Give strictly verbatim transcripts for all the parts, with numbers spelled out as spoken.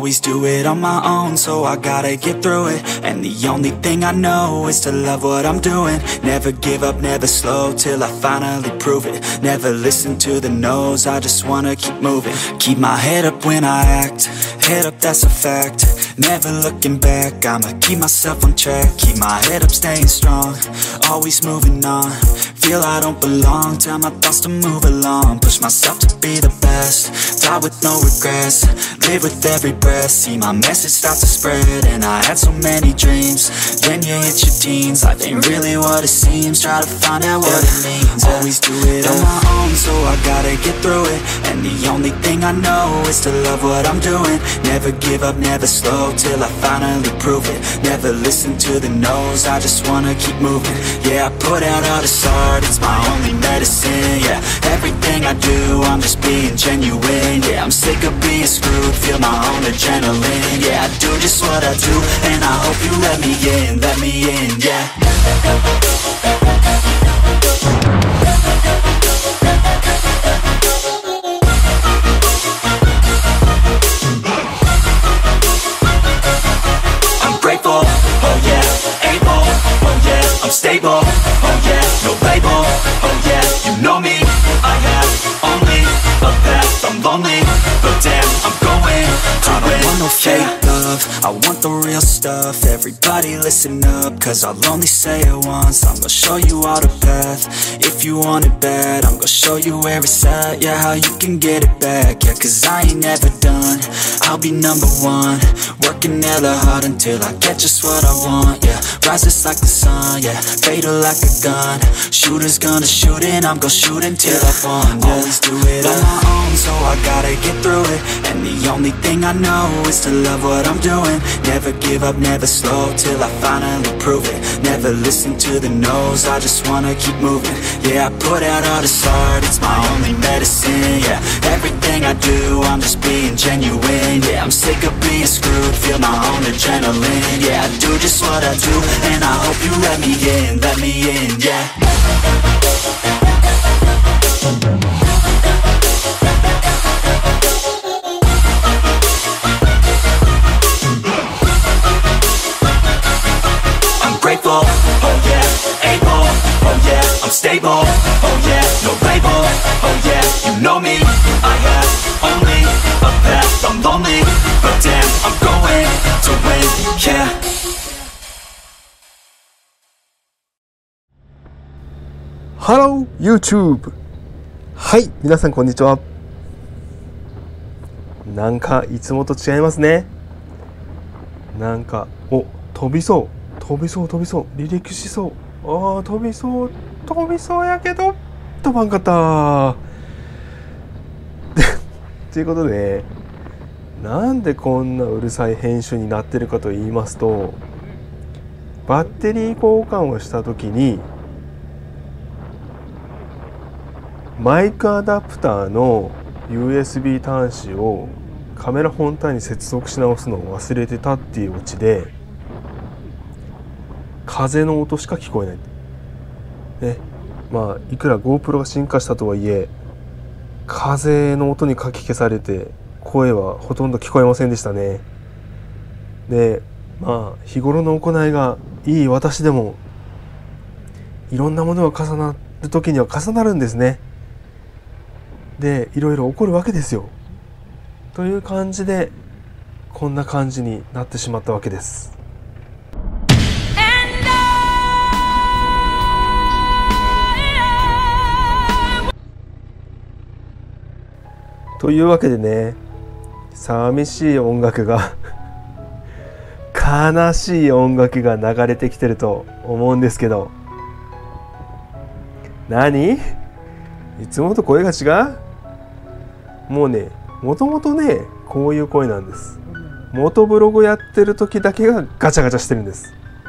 Always do it on my own, so I gotta get through it. And the only thing I know is to love what I'm doing. Never give up, never slow, till I finally prove it. Never listen to the no's, I just wanna keep moving. Keep my head up when I act, head up, that's a fact. Never looking back, I'ma keep myself on track. Keep my head up, staying strong, always moving on. Feel I don't belong, tell my thoughts to move along. Push myself to be the best, die with no regrets. Live with every breath, see my message start to spread. And I had so many dreams, then you hit your teens. Life ain't really what it seems, try to find out what it means. Always do it on my own, so I gotta get through it. And the only thing I know is to love what I'm doing. Never give up, never slow, till I finally prove it. Never listen to the no's, I just wanna keep moving. Yeah, I put out all this art, it's my only medicine. Yeah, everything I do, I'm just being genuine. Yeah, I'm sick of being screwed, feel my own adrenaline. Yeah, I do just what I do, and I hope you let me in, let me in, yeah. Grateful, oh yeah, able, oh yeah, I'm stable, oh yeah, no label, oh yeah, you know me, I have only a path, I'm lonely, but damn, I'm going to I don't win. Want no fake love, I want the real stuff. Everybody listen up, cause I'll only say it once. I'm gonna show you all the path, if you want it bad. I'm gonna show you where it's at, yeah, how you can get it back. Yeah, cause I ain't never done, I'll be number one. Working hella hard until I get just what I want, yeah. Rises like the sun, yeah, fatal like a gun. Shooters gonna shoot and I'm gonna shoot until I won, yeah. Always do it on my own, so I gotta get through it. And the only thing I know is to love what I'm doing. Never give up, never slow, till I finally prove it. Never listen to the no's, I just wanna keep moving. Yeah, I put out all this art, it's my only medicine. Yeah, everything I do, I'm just being genuine. Yeah, I'm sick of being screwed, feel my own adrenaline. Yeah, I do just what I do, and I hope you let me in, let me in, yeah. I'm grateful, oh yeah, able, oh yeah, I'm stable, oh yeah, no label, oh yeah, you know me, I have only a path, I'm lonely, but damn, I'm going to win, yeah. Hello YouTube! はい、皆さんこんにちは。なんかいつもと違いますね。なんか、お、飛びそう、飛びそう、飛びそう、離陸しそう。ああ、飛びそう、飛びそうやけど、飛ばんかった。ということで、なんでこんなうるさい編集になってるかと言いますと、バッテリー交換をしたときに、マイクアダプターの ユーエスビー 端子をカメラ本体に接続し直すのを忘れてたっていうオチで、風の音しか聞こえない。ね、まあいくら GoPro が進化したとはいえ、風の音にかき消されて声はほとんど聞こえませんでしたね。で、まあ日頃の行いがいい私でも、いろんなものが重なる時には重なるんですね。で、いろいろ起こるわけですよ。という感じでこんな感じになってしまったわけです。というわけでね、寂しい音楽が悲しい音楽が流れてきてると思うんですけど、何？いつもと声が違う？もうね、もともとね、こういう声なんです。元ブログやってる時だけがガチャガチャしてるんです。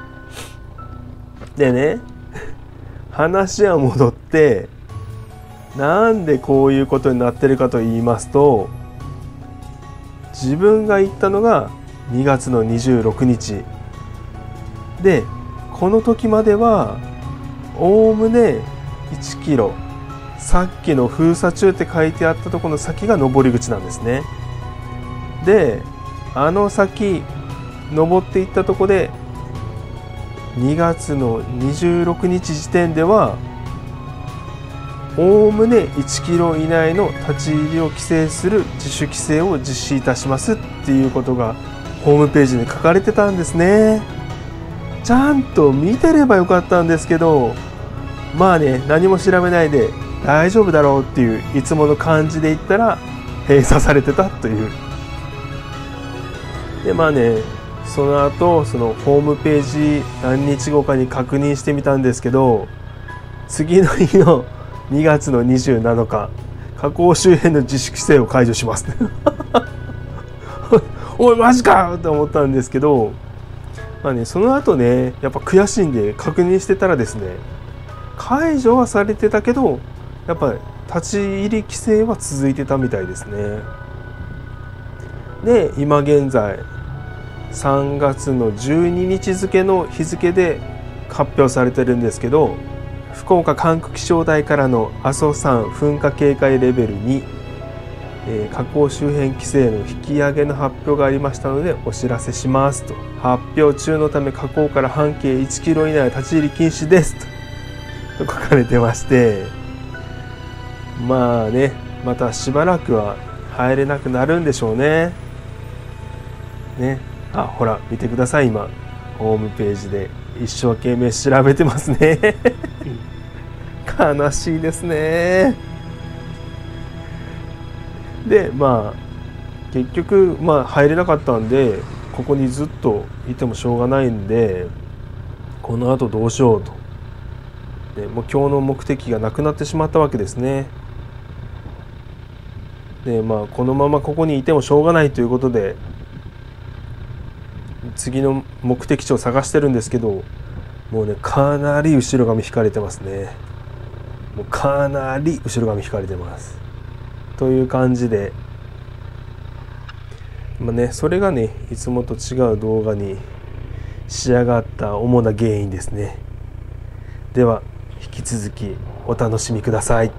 でね、話は戻って、なんでこういうことになってるかと言いますと、自分が行ったのがにがつのにじゅうろくにちで、この時まではおおむねいちキロ、さっきの封鎖中って書いてあったところの先が上り口なんですね。で、 あの先登っていったとこでにがつのにじゅうろくにち時点ではおおむねいちキロ以内の立ち入りを規制する自主規制を実施いたしますっていうことがホームページに書かれてたんですね。ちゃんと見てればよかったんですけど、まあね、何も調べないで大丈夫だろうっていういつもの感じで言ったら閉鎖されてたという。でまあね、その後そのホームページ何日後かに確認してみたんですけど、次の日のにがつのにじゅうなのか、火口周辺の自主規制を解除しますおいマジかと思ったんですけど、まあね、その後ねやっぱ悔しいんで確認してたらですね、解除はされてたけどやっぱり立ち入り規制は続いてたみたいですね。で今現在さんがつのじゅうににち付の日付で発表されてるんですけど、福岡管区気象台からの阿蘇山噴火警戒レベルに、えー、火口周辺規制の引き上げの発表がありましたのでお知らせしますと。発表中のため火口から半径いちキロ以内立ち入り禁止ですとと書かれてまして、まあね、またしばらくは入れなくなるんでしょうね。ね、あ、ほら見てください、今ホームページで一生懸命調べてますね悲しいですね。でまあ結局まあ入れなかったんで、ここにずっといてもしょうがないんで、このあとどうしようと。でもう今日の目的がなくなってしまったわけですね。でまあこのままここにいてもしょうがないということで、次の目的地を探してるんですけど、もうねかなり後ろ髪引かれてますね。もうかなり後ろ髪引かれてますという感じで、まあね、それがねいつもと違う動画に仕上がった主な原因ですね。では引き続きお楽しみください。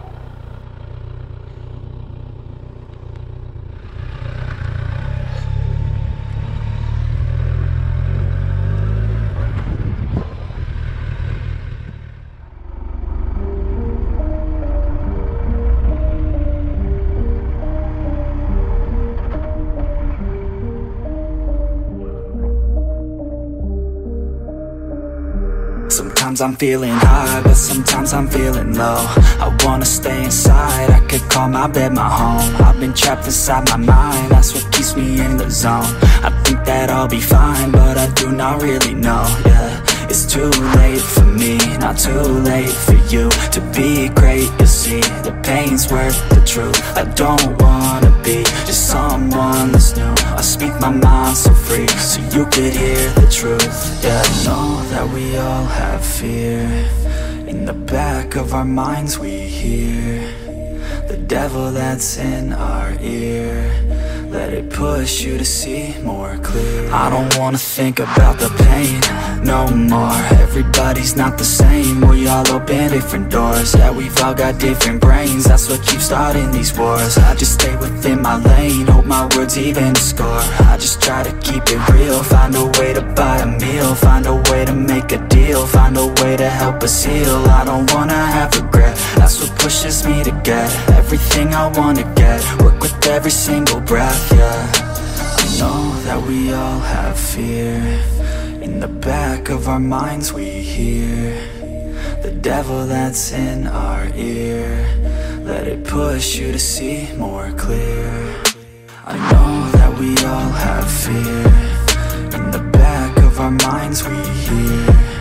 Sometimes I'm feeling high, but sometimes I'm feeling low. I wanna stay inside, I could call my bed my home. I've been trapped inside my mind, that's what keeps me in the zone. I think that I'll be fine, but I do not really know, yeah. It's too late for me, not too late for you. To be great, you'll see, the pain's worth the truth. I don't wanna be just someone that's new. I speak my mind so free, so you could hear the truth. Yeah, I know that we all have fear. In the back of our minds we hear the devil that's in our ear. Let it push you to see more clear. I don't wanna think about the pain no more. Everybody's not the same. We all open different doors. Yeah, we've all got different brains. That's what keeps starting these wars. I just stay within my lane, hope my words even score. I just try to keep it real, find a way to buy a meal, find a way to make a deal, find a way to help us heal. I don't wanna have regret, that's what pushes me to get everything I wanna get, work with every single breath, yeah. I know that we all have fear. In the back of our minds we hear the devil that's in our ear. Let it push you to see more clear. I know that we all have fear. In the back of our minds we hear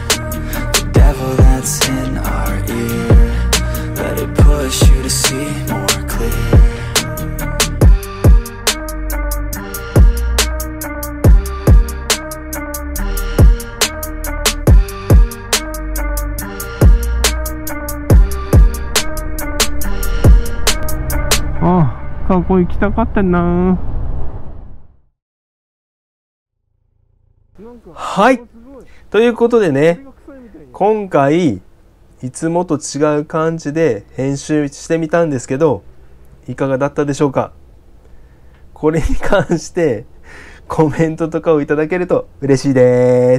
the devil that's in our ear. Let it push you to see more clear. ああ、過去行きたかったな。はい、ということでね、今回いつもと違う感じで編集してみたんですけど、いかがだったでしょうか。これに関してコメントとかをいただけると嬉しいです。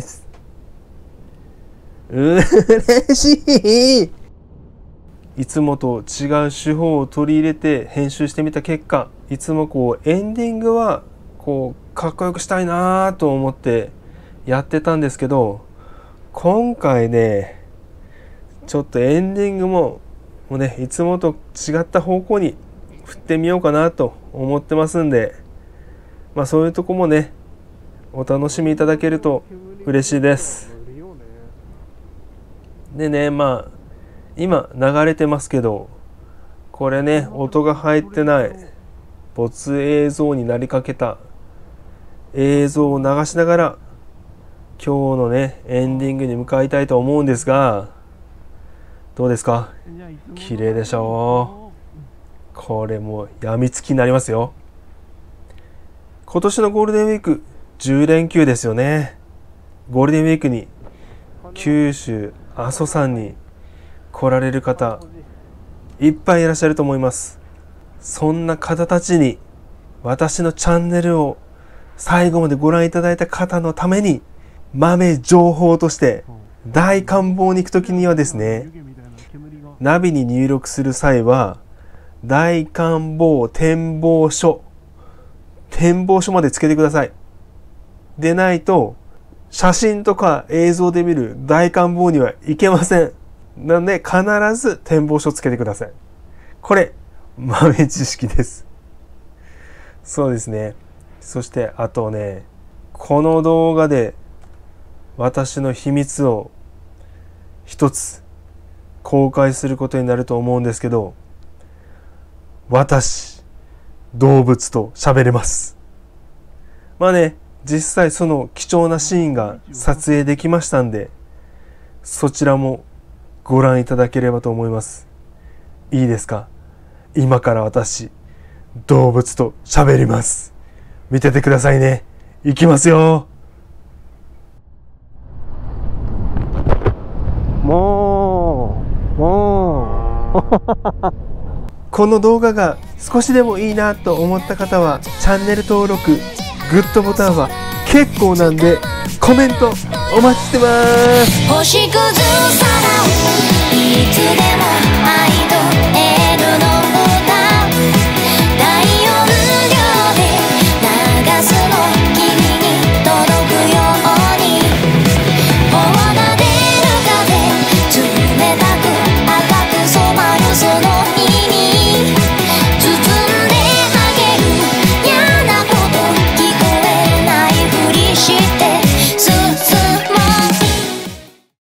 うれしい。いつもと違う手法を取り入れて編集してみた結果、いつもこうエンディングはこうかっこよくしたいなと思ってやってたんですけど、今回ねちょっとエンディングももうねいつもと違った方向に振ってみようかなと思ってますんで、まあそういうとこもねお楽しみいただけると嬉しいです。でね、まあ今流れてますけど、これね音が入ってない没映像になりかけた映像を流しながら今日のねエンディングに向かいたいと思うんですが、どうですか？綺麗でしょう。これもやみつきになりますよ。今年のゴールデンウィークじゅう連休ですよね。ゴールデンウィークに九州阿蘇山に来られる方いっぱいいらっしゃると思います。そんな方たちに私のチャンネルを最後までご覧いただいた方のために豆情報として大観望に行くときにはですね、ナビに入力する際は大観望展望所展望所までつけてください。でないと写真とか映像で見る大観望にはいけません。なので必ず展望所つけてください。これ豆知識です。そうですね。そしてあとね、この動画で私の秘密を一つ公開することになると思うんですけど、私動物と喋れます。まあね、実際その貴重なシーンが撮影できましたんで、そちらもご覧いただければと思います。いいですか？今から私動物と喋ります。見ててくださいね。いきますよ。もうもうこの動画が少しでもいいなと思った方はチャンネル登録、グッドボタンは結構なんでコメントお待ちしてます。 星屑さらういつでも愛と笑